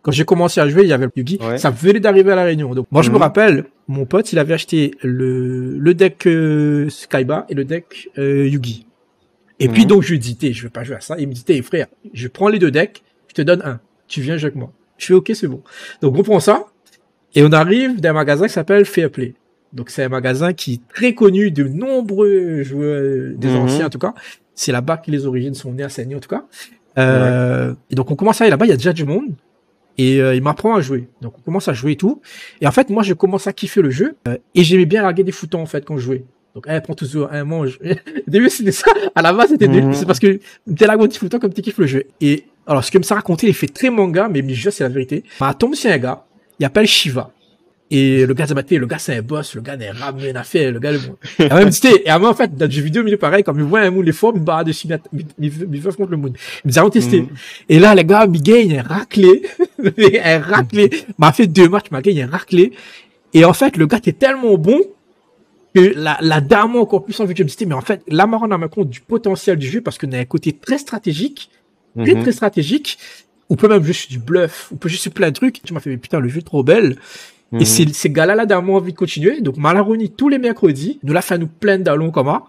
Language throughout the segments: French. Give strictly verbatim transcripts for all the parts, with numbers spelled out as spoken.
Quand j'ai commencé à jouer, il y avait le Yugi. Ouais. Ça venait d'arriver à la Réunion. Donc, moi, je mmh. me rappelle, mon pote, il avait acheté le, le deck euh, Kaiba et le deck euh, Yugi. Et mmh. puis, donc, je lui dis, je veux pas jouer à ça. Il me dit, hey, frère, je prends les deux decks, je te donne un. Tu viens jouer avec moi. Je fais, ok, c'est bon. Donc, on prend ça. Et on arrive d'un magasin qui s'appelle Fair Play. Donc, c'est un magasin qui est très connu de nombreux joueurs, des mmh. anciens, en tout cas. C'est là-bas que les origines sont nées à Saigny, en tout cas. Euh, ouais. Et donc, on commence à aller là-bas, il y a déjà du monde. Et euh, il m'apprend à jouer. Donc, on commence à jouer et tout. Et en fait, moi, je commence à kiffer le jeu. Euh, et j'aimais bien larguer des foutons, en fait, quand je jouais. Donc, elle prend toujours un mange. Au début, c'était ça. À la base, c'était mmh. des... c'est parce que t'es là, mon petit fouton, comme tu kiffes le jeu. Et alors, ce que me raconté, il fait très manga, mais je c'est la vérité. Ma tombe, c'est un gars. Il appelle Shiva. Et le gars s'est battu, le gars c'est un boss, le gars n'est rien à faire, le gars le bon. Et même dit, et à moi en fait, dans le jeu vidéo, il est pareil, comme il voit un moule, les formes, il barre dessus, il veut contre le monde. Il me dit, allons tester. Mm. Et là, les gars, il gagne un raclé, un raclé, m'a fait deux matchs, m'a gagné un raclé. Et en fait, le gars était tellement bon que la, la dame encore plus envie de me dire, mais en fait, là, on a compte du potentiel du jeu parce qu'on a un côté très stratégique, très, mm-hmm. très stratégique. On peut même jouer sur du bluff, on peut jouer sur plein de trucs. Tu m'as fait, mais putain, le jeu est trop belle. Et mmh. ces, ces gars-là, là, d'abord envie de continuer. Donc, Malaroni, tous les mercredis, nous l'a fait nous plein d'allons comme ça.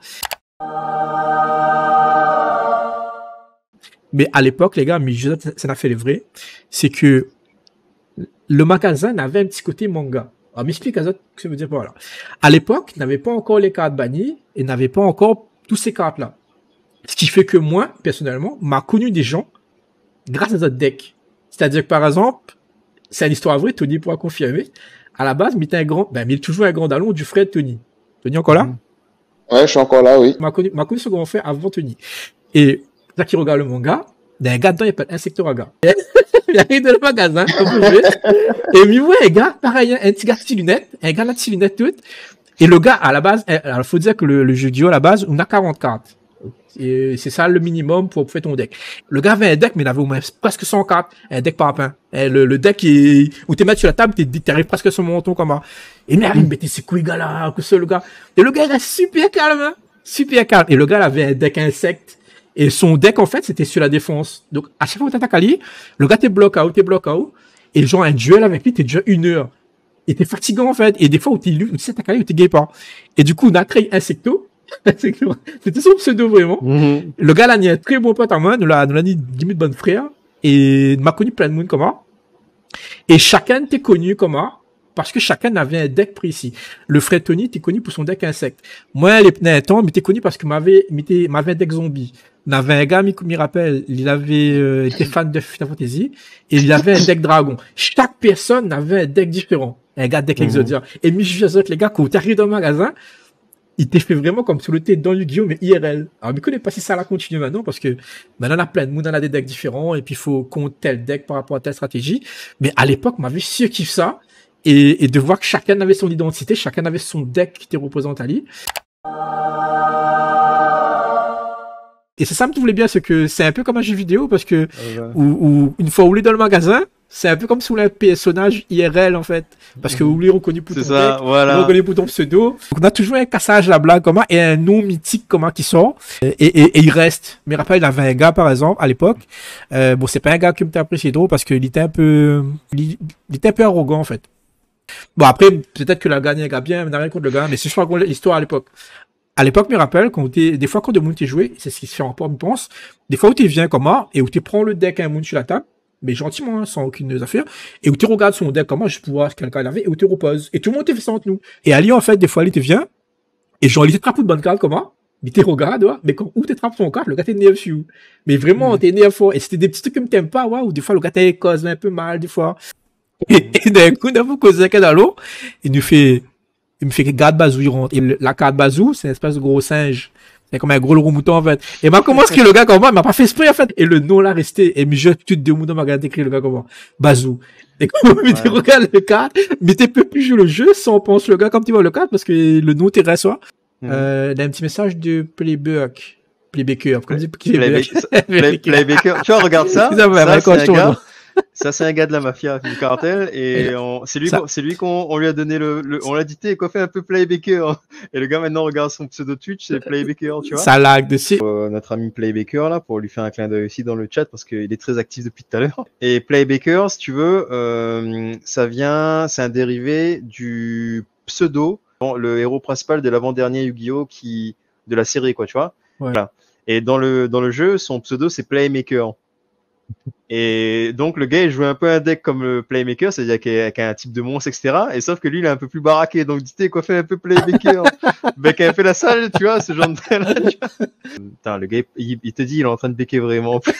Mais à l'époque, les gars, mais je, ça n'a fait les vrais. C'est que le magasin avait un petit côté manga. Alors, m'explique à ça, ce que ça veut dire par là. À l'époque, il n'avait pas encore les cartes bannies et n'avait pas encore tous ces cartes-là. Ce qui fait que moi, personnellement, m'a connu des gens grâce à notre deck. C'est-à-dire que, par exemple, c'est une histoire vraie, Tony pourra confirmer. À la base, il était un grand, ben, il est toujours un grand dallon du frère de Tony. Tony encore là? Ouais, je suis encore là, oui. M'a connu, m'a connu ce grand frère avant Tony. Et, là qui regarde le manga, il y a un gars dedans, il s'appelle Insectoraga. Il arrive dans le magasin, et il voit un gars, pareil, un petit gars de petite lunettes, un gars de petite lunettes toutes. Et le gars, à la base, alors, faut dire que le, le jeu vidéo, à la base, on a quarante cartes. Et c'est ça le minimum pour faire ton deck. Le gars avait un deck, mais il avait au moins presque cent cartes. Un deck par pain. Le, le deck est, où t'es mis sur la table, t'es, t'arrives presque sur mon menton comme ça. Et il arrive, mais t'es, c'est quoi, le gars là, que c'est le gars? Et le gars, il est super calme, hein. Super calme. Et le gars, il avait un deck insecte. Et son deck, en fait, c'était sur la défense. Donc, à chaque fois que t'attaques à lui, le gars, t'es bloqué out, t'es bloqué out. Et genre, un duel avec lui, t'es déjà une heure. Et t'es fatigant, en fait. Et des fois, où t'es lu, où tu sais, t'attaques à lui, où t'es gay pas. Et du coup, on a créé Insecto. C'était son pseudo vraiment. Mm-hmm. Le gars là, il a un très bon pote à moi, nous l'a, nous l'a dit limite bon frère. Et il m'a connu plein de monde comment. Et chacun t'est connu comment. Parce que chacun avait un deck précis. Le frère Tony t'es connu pour son deck insecte. Moi, les pneus temps, mais t'es connu parce que m'avait, m'avait, m'avait un deck zombie. On avait un gars, m'y rappelle, il avait, euh, était fan de Final Fantasy. Et il avait un deck dragon. Chaque personne avait un deck différent. Un gars deck mm-hmm. Exodia. Et moi, je dis les gars, quand t'arrives dans le magasin, il t'est fait vraiment comme si le thé dans Yu-Gi-Oh! Mais I R L. Alors, je ne connais pas si ça la continue maintenant, parce que maintenant, on a plein de monde, on a des decks différents, et puis il faut compter tel deck par rapport à telle stratégie. Mais à l'époque, on m'avait surkiffé ça, et, et de voir que chacun avait son identité, chacun avait son deck qui était représenté à lui. Et c'est ça me voulait bien, c'est que c'est un peu comme un jeu vidéo, parce que, ouais. où, où, une fois où on est dans le magasin, c'est un peu comme si on avait un personnage I R L, en fait. Parce que vous l'avez reconnu pour ton ça, deck, voilà. vous reconnu pour ton pseudo. Donc, on a toujours un cassage, la blague, comment, et un nom mythique, comment, qui sort. Et, et, et il reste. Mais rappelle, il avait un gars, par exemple, à l'époque. Euh, bon, c'est pas un gars qui me t'a apprécié trop parce qu'il était un peu, il, il était un peu arrogant, en fait. Bon, après, peut-être que la gagné un gars bien, mais n'a rien contre le gars, mais c'est je raconte l'histoire à l'époque. À l'époque, me rappelle, quand t'es, des fois, quand de monde t'es joué, c'est ce qui se fait en rapport, je pense, des fois où t'es viens comment, et où t'es prends le deck à un monde sur la table, mais gentiment, hein, sans aucune affaire, et où tu regardes son deck comment, juste pour voir quel cas il avait, et où tu reposes. Et tout le monde te fait ça entre nous. Et Ali, en fait, des fois, il te vient, et genre, il te trappe de bonne carte comment, mais tu regardes, ouais, mais quand, où tu trappes son carte, le gars t'es nerveux sur. Mais vraiment, mmh. t'es nerveux fort. Et c'était des petits trucs que t'aimes pas, ouais, ou des fois, le gars t'es cause un peu mal, des fois. Et, et d'un coup, d'un coup, cause un cas dans l'eau, il nous fait, il me fait que garde Bazou, il rentre. Et le, la carte Bazou, c'est une espèce de gros singe. C'est comme un gros gros mouton, en fait. Et moi, comment est-ce que le gars, comment, il m'a pas fait esprit, en fait. Et le nom l'a resté. Et je, tu deux moutons m'a regardé écrire le gars, comment. Bazou. Et comment, ouais. tu regardes le carte, mais tu peux plus jouer le jeu sans penser le gars comme tu vois le carte, parce que le nom t'est reçoit. Mm. Euh, il y a un petit message de Playback. Playbacker. Comme dit Playbacker. Play, Playbacker. Tu vois, regarde ça. ça, ouais, ça c'est un gars. Ça, c'est un gars de la mafia, du cartel, et on... c'est lui, Ça- qu'on... c'est lui qu'on on lui a donné le, le... on l'a dit, t'es quoi, fait un peu Playbaker. Et le gars maintenant regarde son pseudo Twitch, c'est Playbaker, tu vois. Ça lag dessus. Euh, notre ami Playbaker là, pour lui faire un clin d'œil aussi dans le chat parce qu'il est très actif depuis tout à l'heure. Et Playbaker, si tu veux, euh, ça vient, c'est un dérivé du pseudo, bon, le héros principal de l'avant-dernier Yu-Gi-Oh qui de la série, quoi, tu vois. Ouais. Voilà. Et dans le dans le jeu, son pseudo c'est Playmaker. Et donc le gars il jouait un peu un deck comme le Playmaker, c'est-à-dire avec un type de monstre, et cetera. Et sauf que lui il est un peu plus baraqué, donc dis quoi, fait un peu Playmaker, mec a fait la salle, tu vois, ce genre de là, tu vois. Putain, le gars il, il te dit il est en train de béquer vraiment en plus.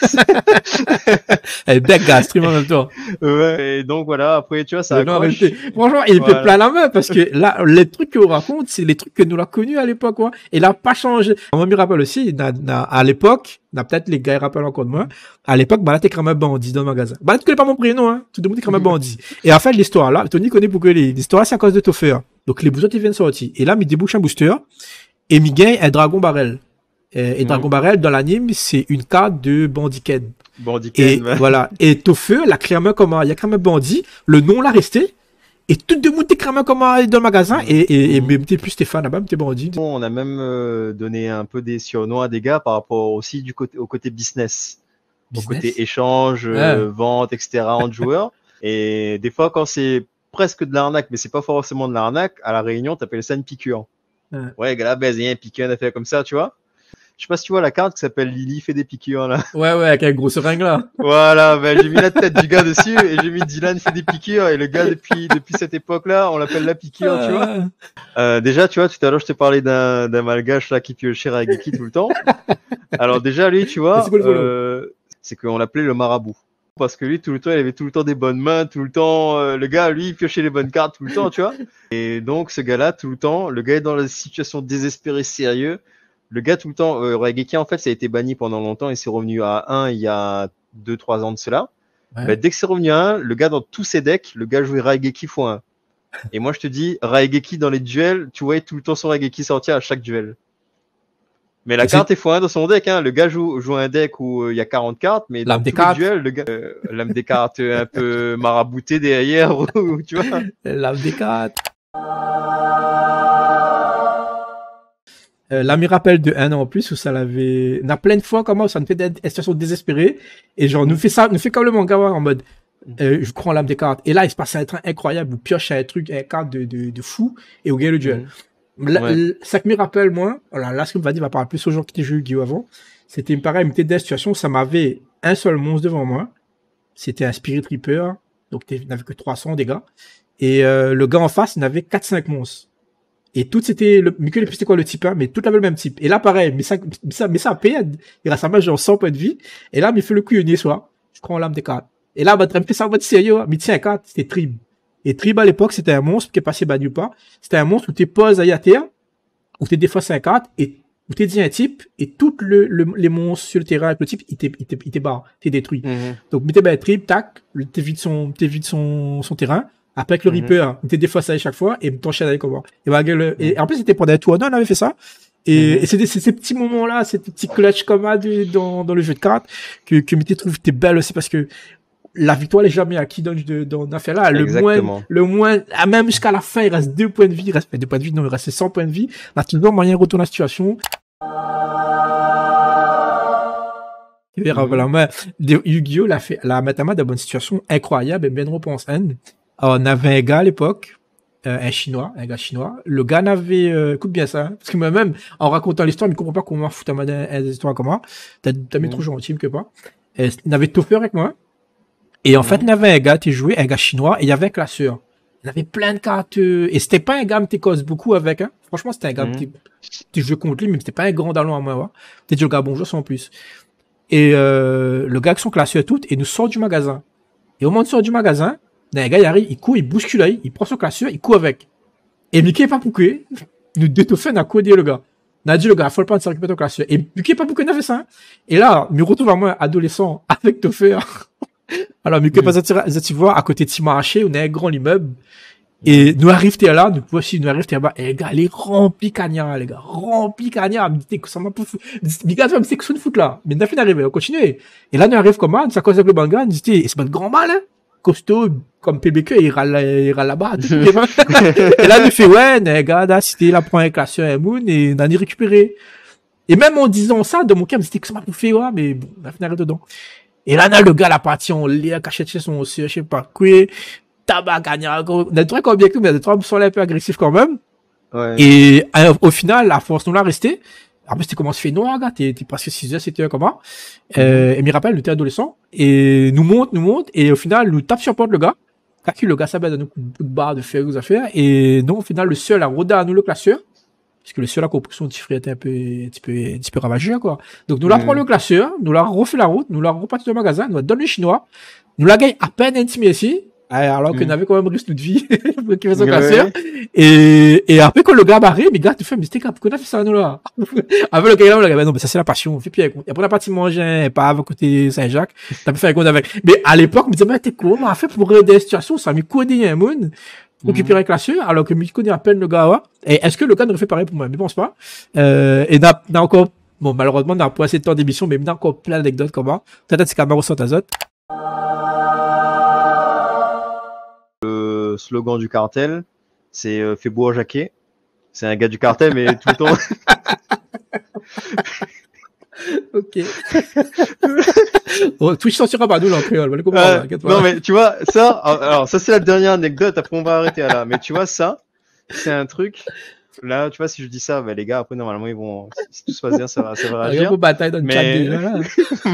Eh, deck gars, stream en même temps. Ouais. Et donc voilà, après tu vois ça Non, accroche. arrêtez. Franchement, il Voilà. fait plein la main parce que là, les trucs qu'on raconte, c'est les trucs que nous l'a connu à l'époque, quoi. Et il a pas changé. Moi, je me rappelle aussi, na- na- à l'époque, na- peut-être les gars ils rappellent encore de moi, à l'époque, bah là, t'es comme un bandit dans le magasin. Bah là, tu connais pas mon prénom, hein. Tout le monde est comme un bandit. Et en fait, l'histoire là, Tony connaît pourquoi les- l'histoire, c'est à cause de Toffer. Donc, les boosters, ils viennent sortir. Et là, il débouche un booster et il gagne un dragon barrel. Et, et Mhm. dragon barrel, dans l'anime, c'est une carte de Bandiken. Bon, Et Dicken, ouais. voilà. Et Tofeu, la clairement comment, il y a quand même un bandit, le nom l'a resté. Et tout de monde t'es clairement comment dans le magasin. Et, et, et même t'es plus Stéphane là-bas, même t'es bandit. On a même euh, donné un peu des surnoms à des gars par rapport aussi du côté au côté business, au Business. côté échange, euh, vente, et cetera entre joueurs. Et des fois quand c'est presque de l'arnaque, mais c'est pas forcément de l'arnaque, à la réunion t'appelles ça une piqûre. Ouais. Ouais, gars, ben, il y a un piqûre, on a fait comme ça, tu vois. Je sais pas si tu vois la carte qui s'appelle Lily fait des piqûres là. Ouais, ouais, avec un gros seringue là. Voilà, ben j'ai mis la tête du gars dessus et j'ai mis Dylan fait des piqûres et le gars depuis depuis cette époque-là, on l'appelle la piqûre, tu vois. Euh, déjà, tu vois, tout à l'heure, je t'ai parlé d'un, d'un malgache là qui piochait Raigeki tout le temps. Alors déjà, lui, tu vois, C'est quoi le follow euh, c'est qu'on l'appelait le marabout. Parce que lui, tout le temps, il avait tout le temps des bonnes mains, tout le temps, euh, le gars, lui, il piochait les bonnes cartes tout le temps, tu vois. Et donc, ce gars-là, tout le temps, le gars est dans la situation désespérée, sérieux. Le gars, tout le temps, euh, Raigeki, en fait, ça a été banni pendant longtemps et c'est revenu à un il y a deux trois ans de cela. Ouais. Bah, dès que c'est revenu à un, le gars, dans tous ses decks, le gars jouait Raigeki fois un. Et moi, je te dis, Raigeki dans les duels, tu voyais tout le temps son Raigeki sortir à chaque duel. Mais la Et carte est fois un dans son deck, hein. Le gars joue, joue un deck où il euh, y a quarante cartes, mais L'âme dans des tous les cartes. duels, le gars, euh, l'âme des cartes euh, un peu maraboutée derrière, ou, tu vois. L'âme des quatre. Euh, là, me rappelle de un an en plus où ça l'avait, on a plein de fois comment ça nous fait des situations désespérées et genre nous fait ça, nous fait comme le manga ouais, en mode, euh, je crois en l'âme des cartes. Et là, il se passe un train incroyable où pioche un truc, un carte de, de, de fou et au gain le duel. Là, Ouais. l- ça que me rappelle, moi, voilà, là, ce que me va dire va parler plus aux gens qui étaient joués Yu-Gi-Oh avant. C'était pareil, il m'était des situations où ça m'avait un seul monstre devant moi. C'était un Spirit Reaper. Donc, il n'avait que trois cents dégâts. Et, euh, le gars en face, il n'avait quatre cinq monstres. Et tout, c'était le, mais que les c'était quoi le type un, mais tout avait le même type. Et là, pareil, mais ça, mais ça, mais ça a payé. Il reste à moi, genre cent points de vie. Et là, il fait le couillonnier, soit. Je crois en l'âme des cartes. Et là, bah, il fait ça en mode sérieux, hein. Mais tiens, carte, c'était Trib. Et Trib, à l'époque, c'était un monstre qui est passé banni ou pas. C'était un monstre où t'es poses à terre, où t'es des fois cinquante, et où t'es dit un type, et toutes le, le, les monstres sur le terrain avec le type, il t'est, il t'est, il t'est barre, t'es détruit. Mhm. Donc, mettez ben Trib, tac, le- t'es vide son, t'es vide son, son terrain. Après, avec le Mhm. Reaper, t'es des fois ça à chaque fois, et t'enchaînes avec comment. Et, bah, le, et en plus, c'était pendant un tournoi, on avait fait ça. Et, Mhm. et c'est des- c'est ces petits moments-là, ces petits clutch comme ça de- dans, dans le jeu de cartes, que, que Mété trouve t'es belle aussi parce que la victoire n'est jamais acquise dans, dans, dans l'affaire-là. Le Exactement. moins, le moins, ah, même jusqu'à la fin, il reste deux points de vie, il reste, deux points de vie, non, il reste cent points de vie. On a toujours moyen de retourner la situation. Tu verras, Mhm. voilà, moi, de- Yu-Gi-Oh! l'a fait, la Matama dans une situation incroyable et bien repense. Alors, on avait un gars à l'époque, euh, un chinois, un gars chinois. Le gars n'avait, euh, écoute bien ça, hein, parce que moi-même, en racontant l'histoire, il ne comprend pas comment foutre un modèle, une histoire comme ça. T'as, t'as mis Mhm. trop gentil, que pas. Et, il avait tout fait avec moi. Et en fait, il y avait un gars, tu joué, un gars chinois, et il y avait un classeur. Il avait plein de cartes, euh, et c'était pas un gars, qui cause beaucoup avec, hein. Franchement, c'était un gars, Mhm. qui, tu jouais contre lui, mais c'était pas un grand dallon à moi, ouais. Peut-être le gars bonjour sans plus. Et, euh, le gars avec son classeur tout, et nous sort du magasin. Et au moment de sort du magasin, un gars, il arrive, il court, il bouscule là, il prend son classeur, il court avec. Et Mickey pas pourquoi, nous deux tout fait, on a codé le gars. On a dit le gars, faut le prendre, ça récupère ton classeur. Et Mickey pas pourquoi il a fait ça, hein. Et là, me retrouve à moi, adolescent, avec Toffer. Alors, Mickey Mhm. pas à tu vois, à côté de Timaraché, on a un grand immeuble. Et nous arrive t'es là, nous voici, nous arrive t'es là, et les gars, les remplis cagnards, les gars, remplis cagnards, me dit que ça m'a pas fou. Les gars, c'est que ça de foot là. Mais nous fin d'arriver, on continue. Et là, nous arrive comment, ça cause avec le banga, nous dit, c'est pas de grand mal, hein. Costaud, comme P B Q, il râle, il râle là-bas. Et là, nous fait, ouais, les gars, là, c'était la première classe sur Moon, et on a récupéré. Et même en disant ça, de mon cœur, me dit que ça m'a bouffé, ouais, mais bon, on a fin d'arriver dedans. Et là, le gars, la partie, on lit, cachette chez son, je sais pas quoi, tabac, gagnant, des trucs comme bien que, mais des trucs sont un peu agressifs quand même. Ouais. Et, euh, au final, la force nous l'a resté. Après, c'était comment se fait noir, gars, t'es, t'es presque six heures, sept heures, comment. Euh, et me rappelle, nous étions adolescents. Et nous monte, nous monte, et au final, nous tape sur porte le gars. Kaki, le gars, ça de nous coup de barre de fer aux affaires. Et non, au final, le seul à rôder à nous le classeur. Parce que le seul a compris que son petit frère était un peu, un petit peu, un petit peu ravagé, quoi. Donc, nous la prend le classeur, nous la refait la route, nous la repartit au magasin, nous la donne le chinois, nous la gagne à peine intimé ici, alors qu'on avait quand même risque de vie, pour qu'il fasse son classeur. Et, et après, quand le gars barré, mais gars, tu fais, mais c'était pourquoi on a fait ça, nous, là? Après, le gars, le gars, non, mais ça, c'est la passion, on fait pire. Et après, on a parti manger, pas à côté Saint-Jacques, t'as pu faire un compte avec. Mais à l'époque, on me disait, mais t'es quoi, on a fait pour des situations, ça m'a codé un monde. Récupérer un classeur, alors que Miko connaît à peine le gars, ouais. Et est-ce que le gars ne fait pareil pour moi? Mais je pense pas. Euh, et n'a, n'a encore, bon, malheureusement, n'a pas assez de temps d'émission, mais il y a encore plein d'anecdotes comme ça. Peut-être c'est caméra sans azote. Le slogan du cartel, c'est euh, fait beau à Jacquet. C'est un gars du cartel, mais tout le temps. Ok. Oh, Twitch censurera pas nous là en créole, on va le comprendre, Euh, là, non mais tu vois ça, alors ça c'est la dernière anecdote, après on va arrêter là. Mais tu vois ça, c'est un truc. Là, tu vois si je dis ça, bah, les gars après normalement ils vont, si tout se passe bien, ça va, ça va réagir. Regarde bataille dans le chat Mais déjà là.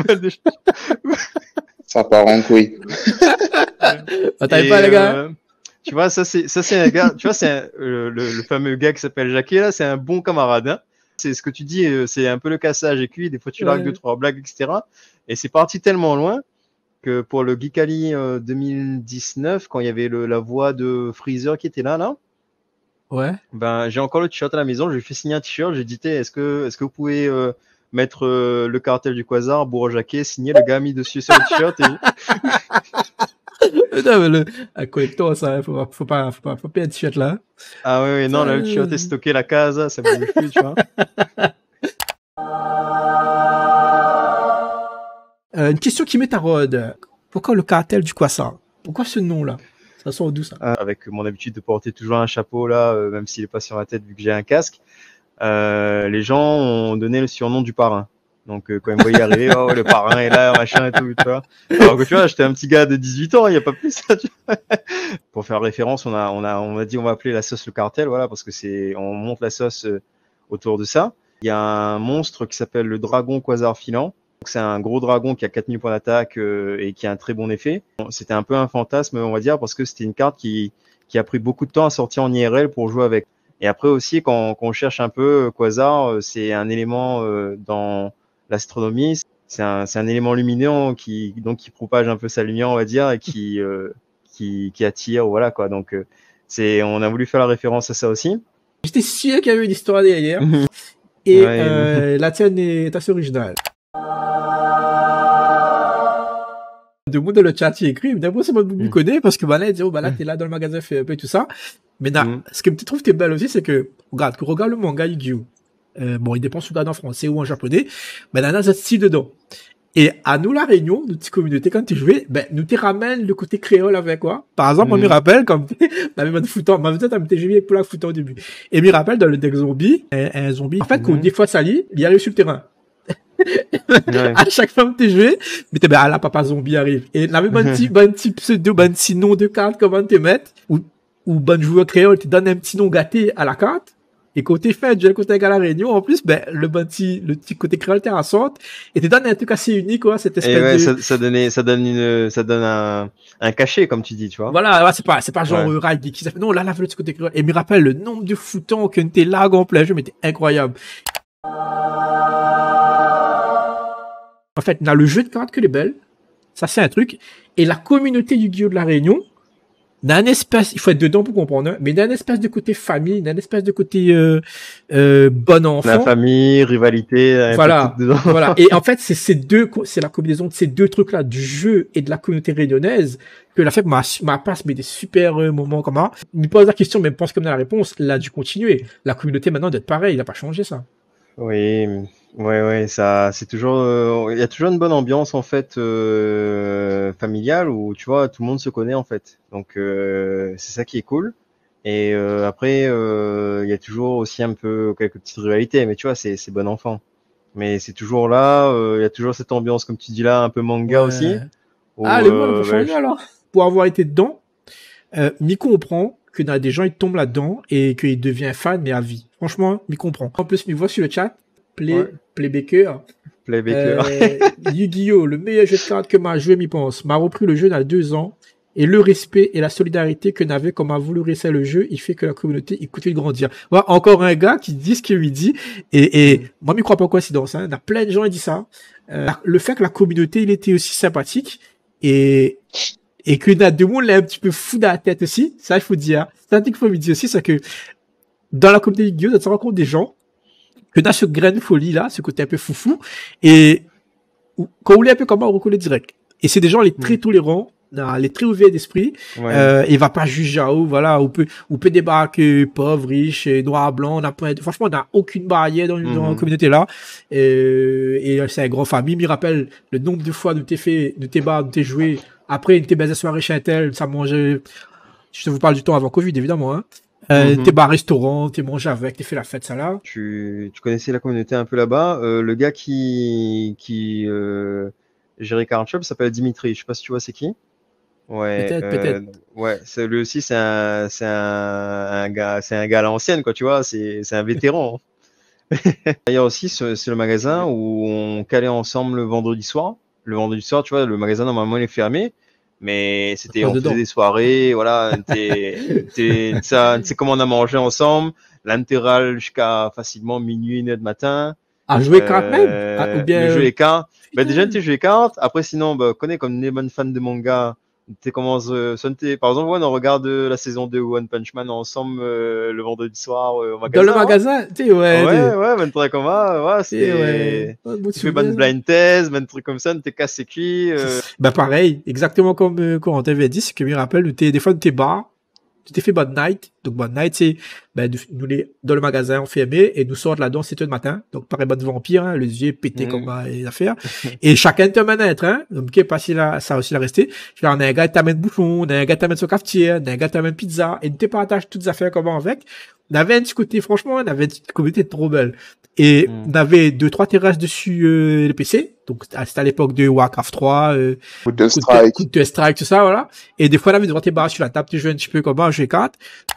Ça part en couille. Bataille Et, pas les gars. euh, tu vois ça c'est, ça c'est un gars, tu vois c'est un- euh, le, le fameux gars qui s'appelle Jacquet là, c'est un bon camarade. Hein. C'est ce que tu dis, euh, c'est un peu le cassage et cuit. Des fois tu largues Ouais. deux trois blagues, et cetera. Et c'est parti tellement loin que pour le Geekali euh, deux mille dix-neuf, quand il y avait le, la voix de Freezer qui était là, là, Ouais. ben j'ai encore le t-shirt à la maison. Je lui ai fait signer un t-shirt. J'ai dit, T'es, est-ce que, est-ce que vous pouvez euh, mettre euh, le cartel du Quasar, Bourreau Jacquet, signer le gars a mis dessus sur le t-shirt et... Non, mais le, un collector, ça, faut, faut pas, faut pas, faut pas être t-shirt là. Ah ouais, ouais non, là, le t-shirt est stocké la case, ça bouge plus, tu vois. Euh, une question qui m'est à Rod. Pourquoi le cartel du Quasar? Pourquoi ce nom-là? Ça sort d'où ça? Euh, avec mon habitude de porter toujours un chapeau là, euh, même s'il est pas sur la tête vu que j'ai un casque, euh, les gens ont donné le surnom du parrain. Donc euh, quand ils me voyaient arriver, oh le parrain est là, machin et tout, tu vois. Alors que tu vois, j'étais un petit gars de dix-huit ans, il y a pas plus. Tu vois. Pour faire référence, on a, on a, on a dit on va appeler la sauce le cartel, voilà, parce que c'est, on monte la sauce euh, autour de ça. Il y a un monstre qui s'appelle le dragon Quasar filant. Donc c'est un gros dragon qui a quatre mille points d'attaque euh, et qui a un très bon effet. C'était un peu un fantasme, on va dire, parce que c'était une carte qui, qui a pris beaucoup de temps à sortir en I R L pour jouer avec. Et après aussi, quand, quand on cherche un peu Quasar, c'est un élément euh, dans l'astronomie. C'est un, c'est un élément lumineux qui, donc, qui propage un peu sa lumière, on va dire, et qui, euh, qui, qui attire, voilà, quoi. Donc, euh, c'est, on a voulu faire la référence à ça aussi. J'étais sûr qu'il y avait une histoire derrière. Et Ouais. euh, la tienne est assez originale. De monde dans le chat qui écrit, d'abord c'est moi qui me Mm. connais parce que bah là il dit oh bah là t'es là dans le magasin fait un peu tout ça. Mais là, Mm. ce que tu trouves t'es belle aussi c'est que regarde, que regarde le manga Yu-Gi-Oh. Euh, bon il dépend si tu regardes en français ou en japonais, mais là il y a un style dedans. Et à nous la Réunion, notre petite communauté quand tu jouais, ben nous te ramène le côté créole avec quoi. Par exemple, Mm. moi je me rappelle comme on avait un foutant, mais peut-être un petit jeu pour la foutant au début. Et je me rappelle dans le deck zombie, un, un zombie en fait quand Mm. des fois ça lit, il arrive sur le terrain. Ouais. À chaque fois que tu joué, mais t'es ben, ah là, papa zombie arrive. Et là, même un petit, ben, petit pseudo, ben, petit nom de carte, comment te mettre, ou, ou, ben, joueur créole, te donne un petit nom gâté à la carte. Et côté fait, du côté à la réunion, en plus, ben, le ben, petit, le petit côté créole terrassante, et te donne un truc assez unique, quoi, cette espèce Et ouais, de... ça, ça donnait, ça donne une, ça donne un, un cachet, comme tu dis, tu vois. Voilà, ouais, c'est pas, c'est pas genre, Ouais. euh, Raid qui s'appelle, non, là, là, le petit côté créole. Et me rappelle le nombre de foutons que t'es là, en plein jeu, mais t'es incroyable. En fait, on a le jeu de cartes que les belles. Ça, c'est un truc. Et la communauté du Yu-Gi-Oh! De la Réunion, Dans un espèce, il faut être dedans pour comprendre, hein, mais dans un espèce de côté famille, dans un espèce de côté euh, euh, bon enfant. La famille, rivalité, voilà, dedans. voilà. Et en fait, c'est ces deux, c'est la combinaison de ces deux trucs-là, du jeu et de la communauté réunionnaise, que la fait m'a, m'a passe mais des super euh, moments comme ça. Il me pose la question, mais me pense comme dans la réponse, là, dû continuer. La communauté maintenant d'être pareil, il n'a pas changé ça. Oui, ouais, ouais, ça, c'est toujours, il euh, y a toujours une bonne ambiance en fait euh, familiale où tu vois tout le monde se connaît en fait. Donc euh, c'est ça qui est cool. Et euh, après, il euh, y a toujours aussi un peu quelques petites rivalités, mais tu vois, c'est c'est bon enfant. Mais c'est toujours là, il euh, y a toujours cette ambiance comme tu dis là, un peu manga ouais. aussi. Où, ah, les mots euh, ont changé bah, alors. Pour avoir été dedans, euh, m'y comprend que dans des gens ils tombent là-dedans et qu'il devient fan mais à vie. Franchement, m'y comprend. En plus, m'y voit sur le chat, Play, ouais. Playbaker. Playbaker. Euh, Yu-Gi-Oh, le meilleur jeu de cartes que m'a joué, m'y pense. M'a repris le jeu dans deux ans et le respect et la solidarité que n'avait comme a voulu réussir le jeu, il fait que la communauté il continue de grandir. Voilà, encore un gars qui dit ce qu'il lui dit et, et mm. moi, m'y crois pas coïncidence. Hein. Il y a plein de gens qui disent ça. Euh, le fait que la communauté il était aussi sympathique et et que dans deux mondes, il est un petit peu fou dans la tête aussi. Ça, il faut dire. C'est un truc qu'il faut lui dire aussi, c'est que dans la communauté Yu-Gi-Oh, tu te rends compte des gens que dans ce grain de folie là, ce côté un peu foufou, et quand on est un peu comment on reconnaît direct. Et c'est des gens les très tolérants, les très ouverts d'esprit. Ouais. Euh, il va pas juger à haut, voilà, on peut, on peut débarquer pauvre, riche, noir, blanc, on a pas, franchement, on n'a aucune barrière dans, mm-hmm. dans la communauté là. Et, et c'est un grand famille. Il me rappelle le nombre de fois de t'es fait, de tes bars, de t'es joué. Après, une t'es basé soirée chez un tel, ça mangeait, je vous parle du temps avant Covid, évidemment, hein. Euh, mm-hmm. T'es bar restaurant, t'es mangé avec, t'es fait la fête, ça là. Tu, tu connaissais la communauté un peu là-bas. Euh, le gars qui, qui, euh, gérait Card Shop s'appelle Dimitri. Je sais pas si tu vois c'est qui. Ouais. Peut-être, euh, peut-être. Ouais, c'est, lui aussi, c'est un, c'est un, un gars, c'est un gars à l'ancienne, quoi, tu vois. C'est, c'est un vétéran. D'ailleurs aussi, c'est, c'est le magasin où on calait ensemble le vendredi soir. Le vendredi soir, tu vois, le magasin, normalement, il est fermé. Mais c'était, on faisait des soirées, voilà, t'es, t'es, ça, tu sais comment on a mangé ensemble, l'intégrale jusqu'à facilement minuit, une heure de matin. À jouer cartes même? Ah, ou bien... Le jeu les cartes. Bah, déjà, tu joues les cartes. Après, sinon, bah, connais comme une bonne fan de manga. Tu commences, euh, par exemple, ouais, on regarde la saison deux One Punch Man ensemble, euh, le vendredi soir, euh, au magasin. Dans le magasin? Tu sais, ouais. Ouais, ouais, même truc comme ça, ouais, c'était, ouais. Tu fais bonne blind test, même truc comme ça, t'es cassé cuit, euh... Bah, pareil, exactement comme, euh, quand on t'avait dit, c'est que je me rappelle, t'es, des fois, t'es bas, tu t'es fait Bad Night. Donc, Bad Night, c'est, ben, nous, les, dans le magasin, on fermé, et nous sortent là-dedans, sept heures du matin. Donc, pareil, bon vampire, hein, les yeux pétés mmh. comme les affaires. Et chacun te mène à être, hein. Donc, qui est passé là, ça aussi, la rester. Je on a un gars qui t'amène bouchon, on a un gars qui t'amène son cafetière, on a un gars qui t'amène pizza, et nous te partage toutes les affaires comment avec. On avait un petit côté, franchement, on avait une petite communauté trop belle. Et mmh. on avait deux, trois terrasses dessus, euh, les P C. Donc, c'était à l'époque de Warcraft trois, euh, coup de strike, coup de strike, tout ça, voilà. Et des fois, on avait devant tes barres sur la table, tu jouais un petit peu comme un jeu quatre.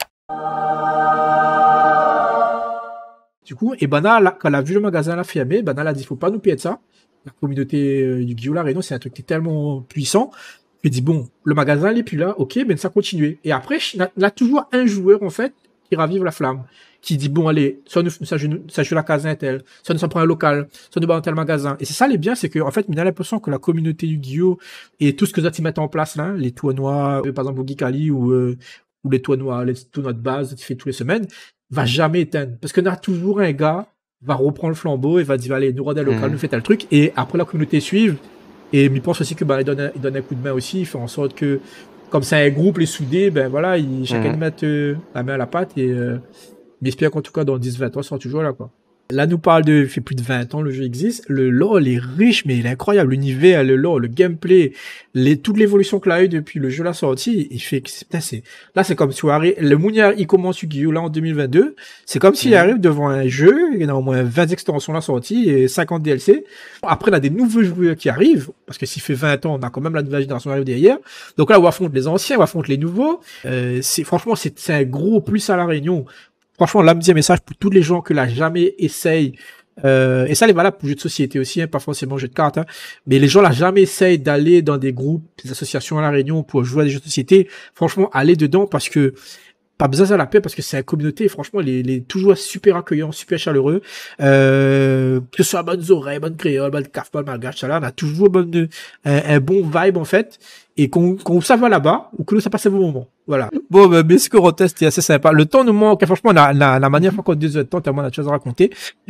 Du coup, et ben là, quand elle a vu le magasin la fermé, ben elle a dit, faut pas nous payer de ça. La communauté euh, du Yu-Gi-Oh! La Réunion, c'est un truc qui est tellement puissant. Il dit, bon, le magasin, il est plus là, ok, mais ça continue. Et après, il a toujours un joueur, en fait, qui ravive la flamme. Qui dit, bon, allez, soit nous, ça joue, ça joue la case tel, soit nous, ça prend un local, soit nous, dans tel magasin. Et c'est ça, les bien, c'est que, en fait, on a l'impression que la communauté Yu-Gi-Oh! Et tout ce que ça mettent en place, là, les tournois, euh, par exemple, au Geekali, ou, euh, ou les tournois, les tournois de base, qui fait tous les semaines, va jamais éteindre. Parce qu'on a toujours un gars, va reprendre le flambeau et va dire, allez, nous, rendez un local, mmh. nous fait tel truc. Et après, la communauté suive. Et il pense aussi que, bah, il donne un, il donne un coup de main aussi, il fait en sorte que, comme c'est un groupe, les soudés, ben voilà, ils, chacun mmh. met euh, la main à la pâte et, euh, j'espère qu'en tout cas, dans dix vingt ans, ça sera toujours là, quoi. Là, nous parle de, il fait plus de vingt ans, le jeu existe. Le lore, il est riche, mais il est incroyable. L'univers, le lore, le gameplay, les, toute l'évolution qu'il a eu depuis le jeu la sortie, il fait que c'est, c'est, là, c'est comme si, le Mouniard, il commence Yu-Gi-Oh! Là, en deux mille vingt-deux. C'est comme s'il mmh. arrive devant un jeu, il y a au moins vingt extensions la sortie et cinquante D L C. Après, on a des nouveaux joueurs qui arrivent, parce que s'il fait vingt ans, on a quand même la nouvelle génération qui arrive derrière. Donc là, on affronte les anciens, on affronte les nouveaux. Euh, c'est, franchement, c'est, c'est un gros plus à la Réunion. Franchement, là, me dit un message pour tous les gens que là, jamais essayent, euh, et ça, les valable pour jeux de société aussi, hein, pas forcément jeux de cartes, hein, mais les gens là, jamais essayent d'aller dans des groupes, des associations à la Réunion pour jouer à des jeux de société. Franchement, allez dedans parce que, pas besoin de la paix parce que c'est une communauté, franchement, les, les, toujours super accueillant, super chaleureux, euh, que ce soit bonnes oreilles, bonne créole, bonne caf, bonne malgache, ça là, on a toujours bonne, un, un bon vibe, en fait, et qu'on, qu'on s'en va là-bas, ou que nous, ça passe un bon moment. Voilà. Bon, ben, mais ce qu'on reteste, c'est assez sympa. Le temps nous manque. Franchement, la, la, la manière qu'on deux heures de temps, tellement on a de choses à raconter.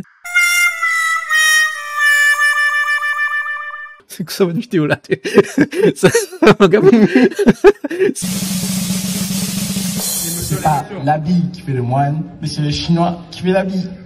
C'est que ça, votre vidéo là. Ça, c'est pas l'habit qui fait le moine, mais c'est le chinois qui fait l'habit.